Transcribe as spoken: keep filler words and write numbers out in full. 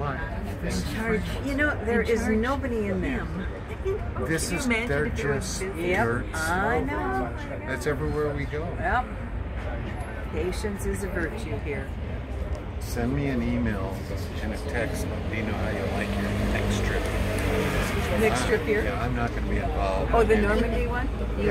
Why? In charge. You know, there is nobody in there. This is, they're just Yep, dirt. I know. That's everywhere we go. Yep. Patience is a virtue here. Send me an email and a text. Let me know how you like your next trip. Next trip here? Yeah, I'm not going to be involved. Oh, the Normandy one? You